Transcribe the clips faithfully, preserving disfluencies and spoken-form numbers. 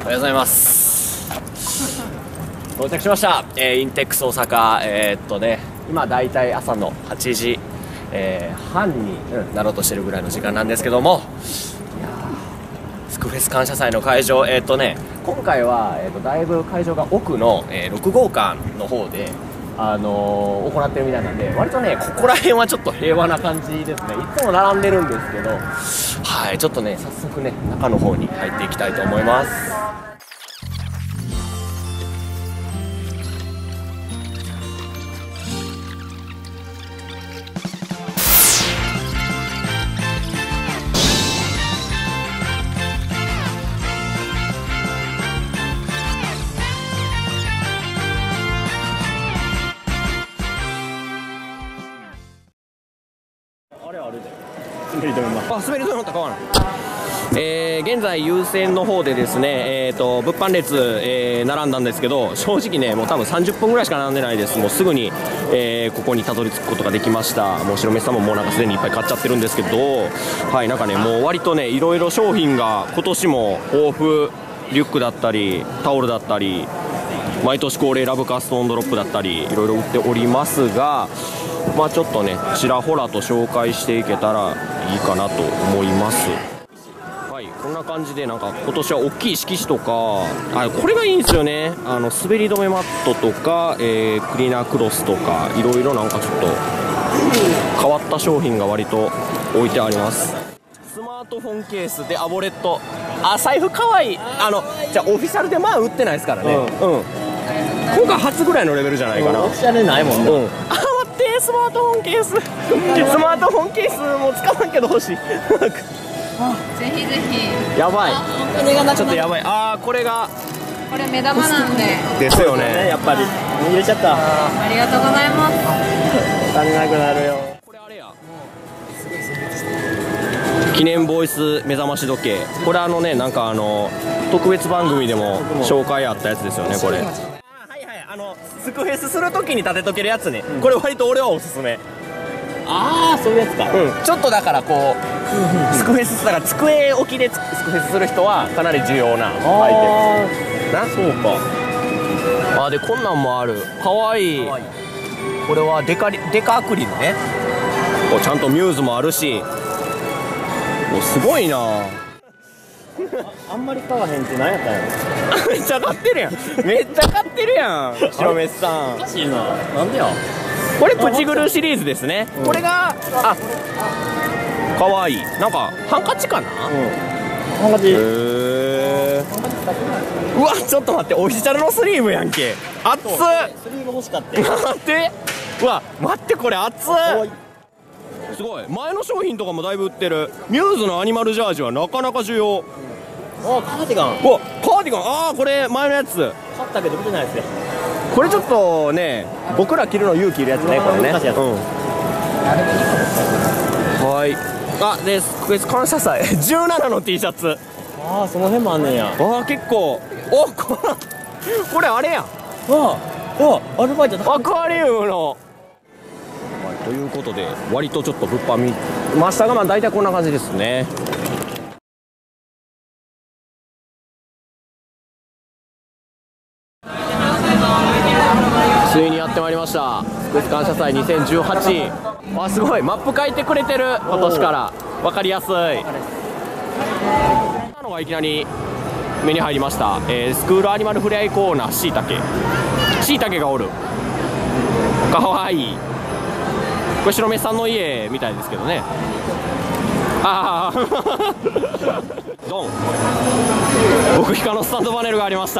おはようございます。到着しました、えー、インテックス大阪。えー、っとね今だいたい朝のはちじ、えー、半に、うん、なろうとしてるぐらいの時間なんですけども、いやスクフェス感謝祭の会場、えー、っとね今回は、えー、っとだいぶ会場が奥の、えー、ろくごうかんの方で、あのー、行ってるみたいなんで、割とねここら辺はちょっと平和な感じですね。いつも並んでるんですけど、はい、ちょっとね早速ね中の方に入っていきたいと思います。あれあるで滑り止めます。あ、滑り止め持ったら買わない。えー、現在優先の方でですね、えーと物販列、えー、並んだんですけど、正直ねもう多分さんじゅっぷんぐらいしか並んでないです。もうすぐに、えー、ここにたどり着くことができました。もう白飯さんももうなんかすでにいっぱい買っちゃってるんですけど、はい、なんかねもう割とねいろいろ商品が今年も豊富、リュックだったりタオルだったり毎年恒例ラブカストオンドロップだったりいろいろ売っておりますが、まあちょっとねちらほらと紹介していけたらいいかなと思います。はい、こんな感じでなんか今年は大きい色紙とか、あこれがいいんですよね。あの滑り止めマットとか、えー、クリーナークロスとかいろいろなんかちょっと変わった商品が割と置いてあります。スマートフォンケースでアボレット、あ財布かわいい。あのじゃあオフィシャルでまあ売ってないですからね。うん、うん、今回初ぐらいのレベルじゃないかな。オフィシャルないもんね。うん、あ待ってスマートフォンケーススマートフォンケースもう使わんけど欲しいぜひぜひ。 やばい、ちょっとやばい。あーこれがこれ目玉なんでですよね。やっぱり入れちゃった。 ありがとうございます。 足りなくなるよ。これあれや記念ボイス目覚まし時計。これあのねなんかあの特別番組でも紹介あったやつですよねこれ。あはいはい、あのスクフェスするときに立てとけるやつね、うん、これ割と俺はおすすめ。 ああそういうやつか。 うん、ちょっとだからこうスクフェスだから机置きでスクフェスする人はかなり重要なアイテムな。そうか。あでこんなんもある。かわいい。これはデカリデカアクリルね。こうちゃんとミューズもあるし、おすごいな。あ, あんまり買わへんって何やったんやろめっちゃ買ってるやんめっちゃ買ってるやん白飯さん。 おかしいな。なんでや。 これプチグルシリーズですね、うん、これがあかわいい。なんかハンカチかな。うん、ハンカチ。へえ。うわちょっと待って、オフィシャルのスリーブやんけ。熱っ。 スリーブ欲しかった。 待って、うわ待ってこれ熱っ。すごい前の商品とかもだいぶ売ってる。ミューズのアニマルジャージはなかなか重要。 うん、あカーディガン。 おカーディガン。ああこれ前のやつ買ったけど見てないですよ。 これちょっとね僕ら着るの勇気いるやつねこれね。うん、はいあでスクフェス感謝祭じゅうななの T シャツ。 ああその辺もあんねんや。 ああ結構おこれこれあれやん。ああアルバイトアクアリウムの。ということで割とちょっと物販見ましたが、まあ大体こんな感じですね。ついにやってまいりましたスクフェス感謝祭にせんじゅうはち。あすごいマップ書いてくれてる。今年から分かりやすい。こんなのがいきなり目に入りました、えー、スクールアニマルふれあいコーナーしいたけ。しいたけがおる。かわいい。これ白飯さんの家みたいですけどね。ああドン僕ヒカのスタンドパネルがありました。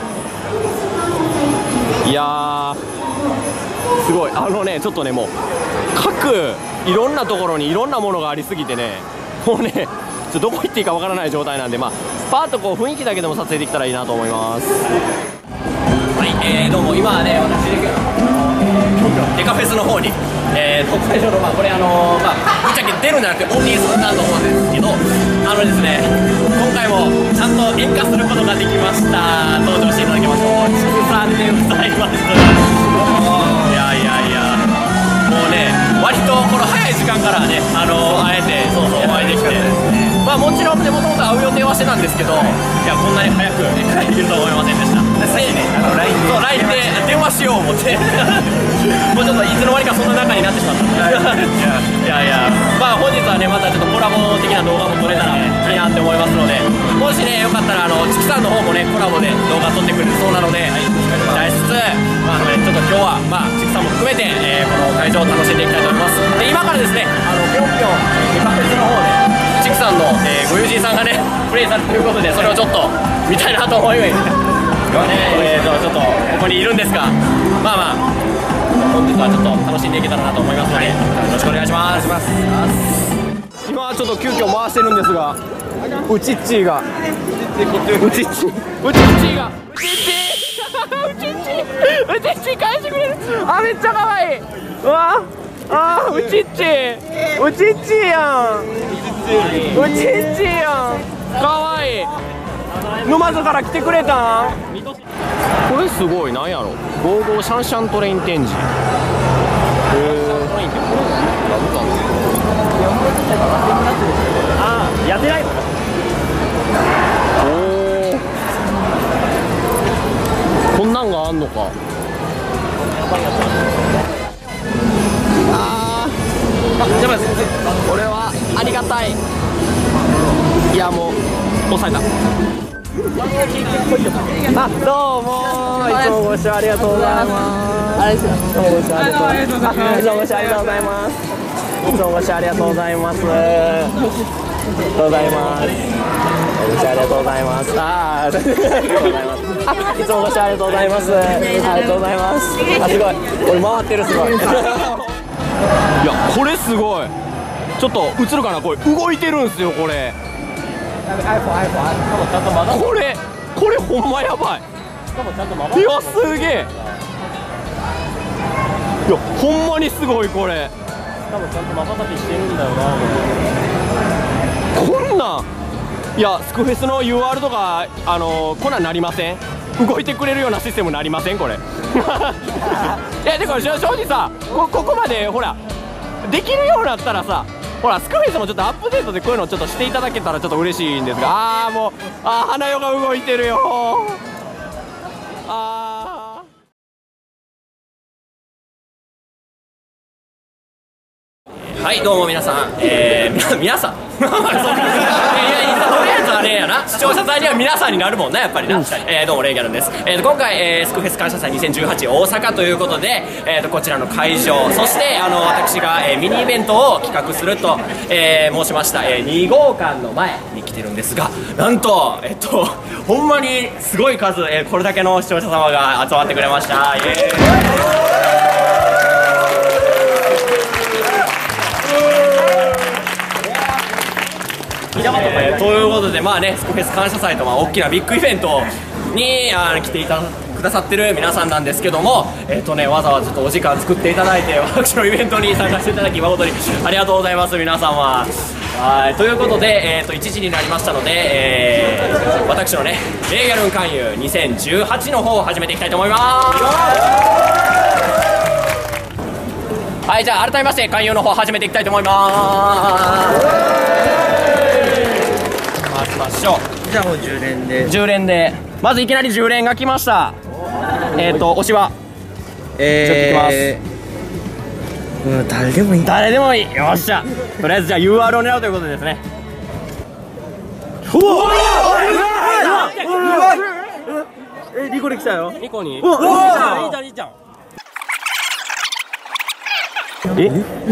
いやーすごい。あのねちょっとねもう各いろんなところにいろんなものがありすぎてね、もうねちょっとどこ行っていいかわからない状態なんで、まあパーッとこう雰囲気だけでも撮影できたらいいなと思います。はい、えー、どうも今はね私デカフェスの方に、えー、特会場のまあこれあのー、まあぶっちゃけ出るんじゃなくてオンリーズだと思うんですけど、あのですね今回もちゃんと演歌することができました。登場していただきましょう。ちくさんでございます。いやいやいやもうね割とこの早い時間からねあのー、あえてそうそうお会いできて、まあもちろんねもともと会う予定はしてたんですけど、いやこんなに早く、 介できると思いませんでした。さっきね、あの ライン で、そう ライン で電話しよう思ってもうちょっといつの間にかそんな中になってしまったいやいや、まあ本日はねまたちょっとコラボ的な動画も撮れたらいいなって思いますので、もしねよかったらあのチキさんの方もねコラボで動画撮ってくれるそうなので、期待しつつ、まあね、ちょっと今日はまあチキさんも含めて、えー、この会場を楽しんでいきたいと思います。で今からですね、あのぴょんぴょんカフェスの方でチキさんの、えー、ご友人さんがねプレイされるということで、それをちょっと見たいなと思いますえーとちょっとここにいるんですが、まあまあ本日はちょっと楽しんでいけたらなと思いますので、よろしくお願いします。今はちょっと急遽回してるんですが、うちっちーがうちっちーうちっちーがうちっちーうちっちーうちっちー返してくれる。あ、めっちゃ可愛い。うわあー、うちっちーうちっちーやんうちっちーやん、可愛い。沼津から来てくれたん。これすごい、なんやろ、ゴーゴーシャンシャントレイン展示。へえ。ああ、やってないの。おお、こんなんがあんのか。ああ、じゃあこれはありがたい。いやもう抑えた。あ、どうも、いつもご視聴ありがとうございます。あれですよ。どうもご視聴ありがとうございます。いつもご視聴ありがとうございます。いつもご視聴ありがとうございます。ありがとうございます。ご視聴ありがとうございます。ああ、いつもご視聴ありがとうございます。ありがとうございます。あ、すごい。これ回ってる、すごい。いや、これすごい。ちょっと映るかな、これ動いてるんですよ、これ。これこれほんまやばい。いやすげえ。いやほんまにすごいこれ。多分ちゃんと瞬きしてるんだよなこんなん。いやスクフェスの ユーアール とかあのこんなんなりません？動いてくれるようなシステムなりませんこれ。いやでも正直さ こ, ここまでほらできるようになったらさ、ほらスクフェスもちょっとアップデートでこういうのをちょっとしていただけたらちょっと嬉しいんですが、ああもうあー花代が動いてるよあー。はいどうも皆さん、えー、皆さんいやいやとりあえずあれやな、視聴者さんには皆さんになるもんねやっぱりな、うん、えー、どうもレイギャルンです。えー、と今回、えー、スクフェス感謝祭にせんじゅうはち大阪ということで、えー、とこちらの会場、そしてあの私が、えー、ミニイベントを企画すると、えー、申しました、えー、に号館の前に来てるんですが、なんとえっとほんまにすごい数、えー、これだけの視聴者様が集まってくれました。イエーイえー、ということで、まあね、スクフェス感謝祭とまあ大きなビッグイベントにあ来ていたくださってる皆さんなんですけども、えーとね、わざわざとお時間作っていただいて私のイベントに参加していただき誠にありがとうございます皆様。はいということで、えー、といちじになりましたので、えー、私のねレイギャルン勧誘にせんじゅうはちの方を始めていきたいと思います。はい、じゃあ改めまして勧誘の方始めていきたいと思います。回しましょう。 じゃあもうじゅう連でじゅう連でまずいきなりじゅう連が来ました。えっ、ー、と推しはえー、うん、誰でもいい誰でもいい。よっしゃとりあえずじゃあ ユーアール を狙うということですね。うわえ、リコで来たよ。 ニコにうわいいじゃんいいじゃんええ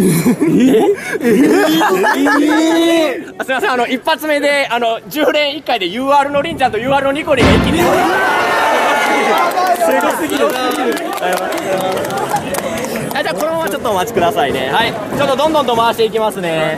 えすみません、あの一発目であのじゅう連いっかいで ユーアール のりんちゃんと ユーアール のニコリが一気にすごすぎる。じゃあこのままちょっとお待ちくださいね。はい、ちょっとどんどんと回していきますね。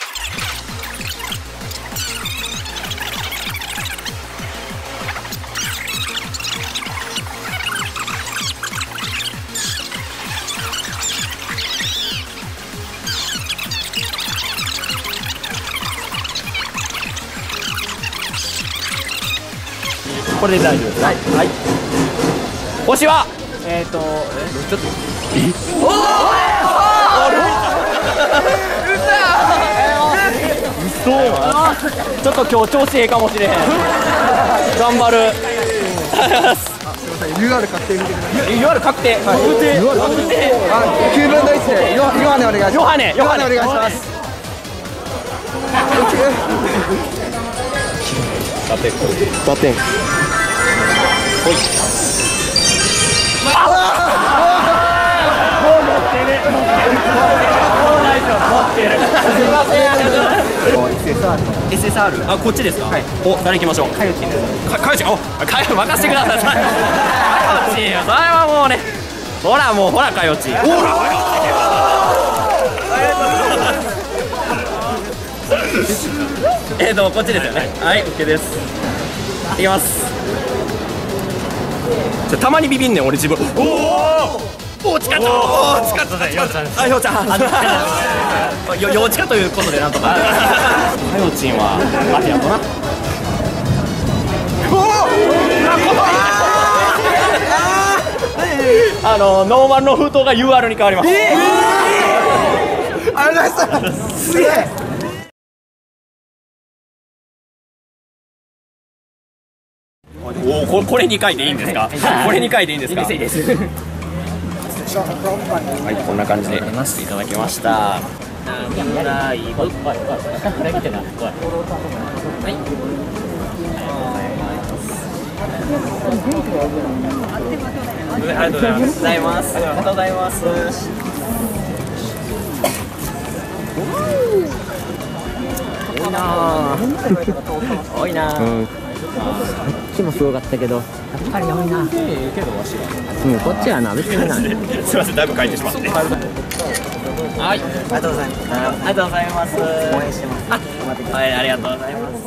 これで大丈夫です。はい、はい、推しはえっ、ー、とえちょっとえおおちょっと今日調子ええかもしれへん頑張る。 とうございます。 すみません、ユーアール 確定見てください。 ユーアール 確定。 はい、ユーアール 確定。あ、きゅうぶんのいちでヨヨハネお願いします。 ヨハネ、 ヨハネお願いします。 打点。打点。ほい。エスエスアール。あ、こっちですか。お、誰行きましょう。かよちです。かよち、お、かよ任せてください。かよち、それはもうね。ほらもうほらかよち。ほら。えっとこっちですよね。はい、オッケーです。いきます。じゃたまにビビんねん俺自分。おお。お、近った。おお、近った。あ、ようちゃん。よ、ようちかということでなんとか。かよちんはマフィアとな。あのノーマルの封筒が ユーアール に変わります。 ありがとうございます。すげえ。 おお、ここれにかいでいいんですか。これにかいでいいんですか。いいです。はい、こんな感じでやらせていただきました。ありがとうございます。ありがとうございます。ありがとうございます。多いなあ。多いなあ。 こっちもすごかったけど、やっぱり多いな。うん、こっちはな、別にな。 すみません、だいぶ書いてしまって。はい、ありがとうございます。ありがとうございます。応援してます。あ、はい、ありがとうございます。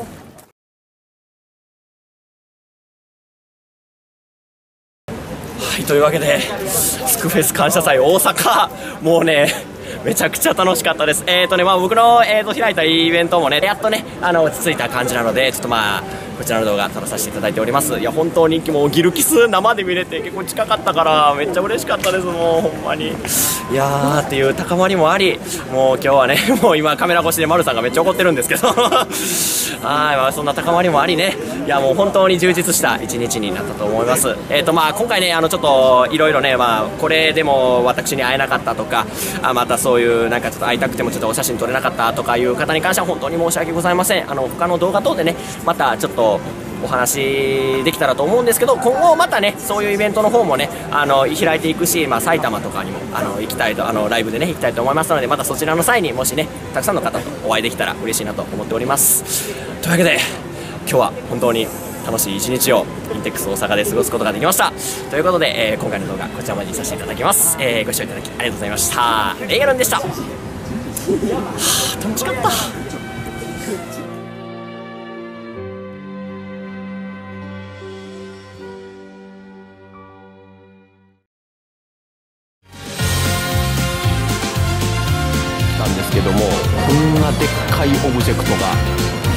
はい、というわけでスクフェス感謝祭大阪、もうねめちゃくちゃ楽しかったです。えーとねまあ僕の、えー、と開いたイベントもねやっとねあの落ち着いた感じなので、ちょっとまあこちらの動画撮らさせていただいております。いや本当人気もギルキス生で見れて結構近かったからめっちゃ嬉しかったです。もうほんまにいやーっていう高まりもあり、もう今日はねもう今カメラ越しで丸さんがめっちゃ怒ってるんですけどはい、まあ、そんな高まりもありね、いやもう本当に充実した一日になったと思います。えーとまあ今回ねあのちょっといろいろねまあこれでも私に会えなかったとか、あまたそういうなんかちょっと会いたくてもちょっとお写真撮れなかったとかいう方に関しては本当に申し訳ございません。あの他の動画等でねまたちょっとお話できたらと思うんですけど、今後またねそういうイベントの方もねあの開いていくし、まあ、埼玉とかにもあの行きたいとあのライブでね行きたいと思いますので、またそちらの際にもしねたくさんの方とお会いできたら嬉しいなと思っております。というわけで今日は本当に楽しい一日をインテックス大阪で過ごすことができました。ということで、えー、今回の動画こちらまでにさせていただきます。えー、ご視聴いただきありがとうございました。レイヤルンでした。はあ、楽しかった。なんですけども、こんなでっかいオブジェクトが